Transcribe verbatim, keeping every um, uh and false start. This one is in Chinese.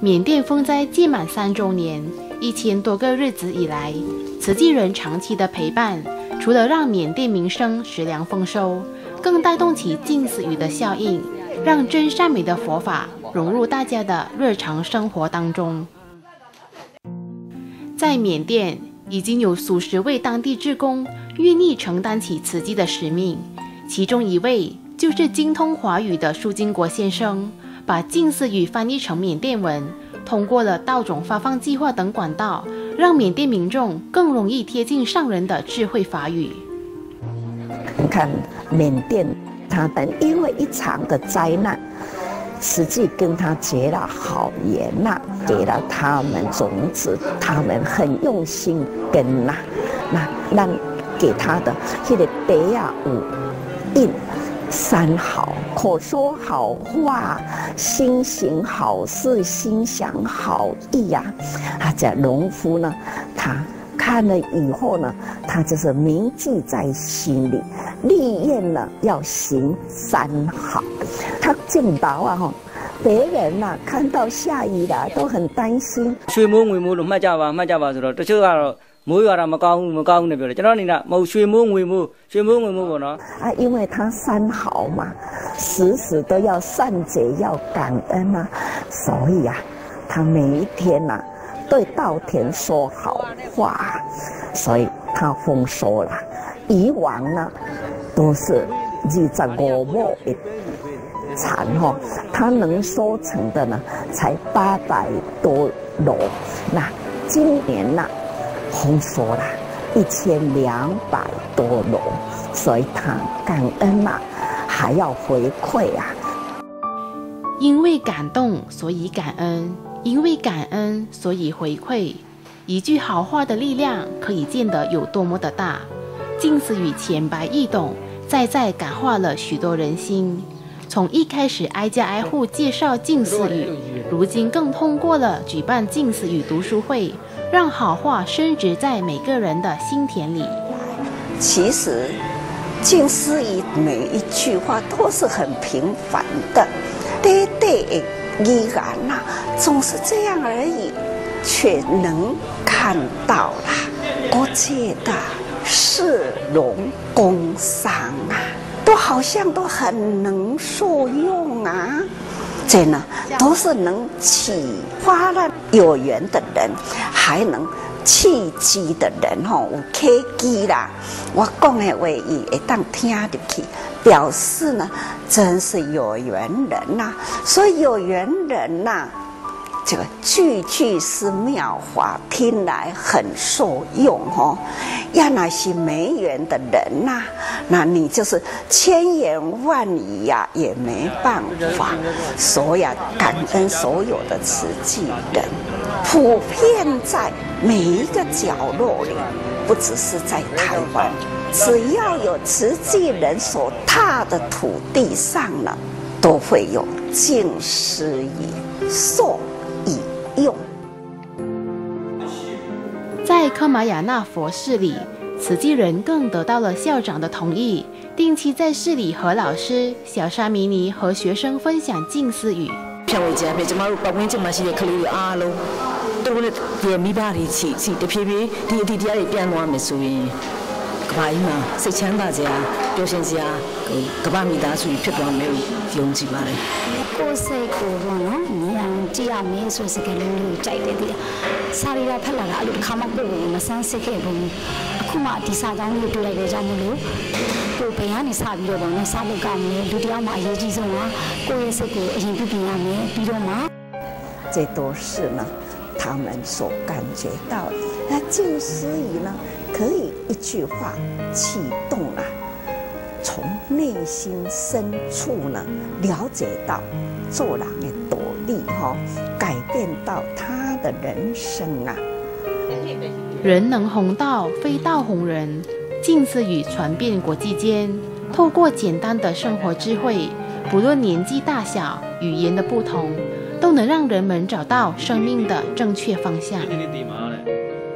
缅甸风灾届满三周年，一千多个日子以来，慈济人长期的陪伴，除了让缅甸民生食粮丰收，更带动起近似语的效应，让真善美的佛法融入大家的日常生活当中。在缅甸，已经有数十位当地志工愿意承担起慈济的使命，其中一位就是精通华语的舒金国先生，把近似语翻译成缅甸文，通过了道种发放计划等管道，让缅甸民众更容易贴近上人的智慧法语。 你看缅甸，他们因为一场的灾难，实际跟他结了好缘呐，给了他们种子，他们很用心跟呐，那让给他的那个地啊有印。三好，口说好话，心行好事，心想好意呀、啊。啊，这农夫呢，他看了以后呢，他就是铭记在心里，立愿呢要行三好。他敬祷啊哈，别人呐、啊、看到下雨了都很担心。 水母回母都卖家吧，卖家吧，是咯，这就啊。每話啦，冇教冇教那邊啦，就那你啦，冇水母回母，水母回母個喏。 啊，因為他三好嘛，時時都要善解，要感恩啊，所以啊，他每一天呐、啊，對稻田說好話，所以他豐收了。以往呢，都是二十五畝的產哦，他能收成的呢，才八百多簍。那今年呢？丰收了一千两百多簍，所以他感恩嘛、啊，还要回馈啊。 因为感动，所以感恩；因为感恩，所以回馈。一句好话的力量，可以见得有多么的大。近似语浅白易懂，再再感化了许多人心。从一开始挨家挨户介绍近似语，如今更通过了举办近似语读书会，让好话深植在每个人的心田里。 其实，近似语每一句话都是很平凡的，对对的依然呐，总是这样而已，却能看到了国界的市容工商啊。都好像都很能受用啊，这呢都是能启发了有缘的人，还能契机的人吼、哦，有契机啦。我讲的话，伊会当听入去，表示呢，真是有缘人呐、啊。所以有缘人呐、啊，这个句句是妙法，听来很受用哦。要那些没缘的人呐、啊，那你就是千言万语呀、啊，也没办法。所以啊，感恩所有的慈济人，普遍在每一个角落里，不只是在台湾，只要有慈济人所踏的土地上呢，都会有近似语受以用。 在科马雅那佛寺里，慈济人更得到了校长的同意，定期在寺里和老师、小沙弥尼和学生分享近似语。 평일제앞에좀방문좀마시게클리아로또그래미바리치치대피비디디디아리변화면소인그바이마색찬다제表現စရာကဘာမိသားစုဖြစ်သွားမယ်ယုံကြည်ပါတယ်ကိုယ်စိတ်ကိုပေါ့နော်ဉာဏ်ကြည့်ရမယ်ဆိုစကားလုံးလေးကြိုက်တယ်ဒီစာရီလာဖက်လာတာအဲ့လိုတစ်ခါမှကိုယ်ကိုမဆန်းစစ်ခဲ့ဘူးအခုမှဒီစာကြောင်းလေးတွေ့လိုက်တဲ့ကြောင့်မလို့ကိုယ်ဘယ်ကနေစပြီးတော့ပေါ့နော်စာလုပ်ကြမယ်လူတယောက်မှအရေးကြီးဆုံးကကိုယ့်ရဲ့စိတ်ကိုအရင်ပြုပြင်ရမယ်ပြီးတော့မှ这都是呢他们所感觉到的。那近似语呢，可以一句话启动了，从内心深处呢了解到做人的道理哈、哦，改变到他的人生啊。 人能弘道，非道弘人。近似语传遍国际间，透过简单的生活智慧，不论年纪大小、语言的不同，都能让人们找到生命的正确方向。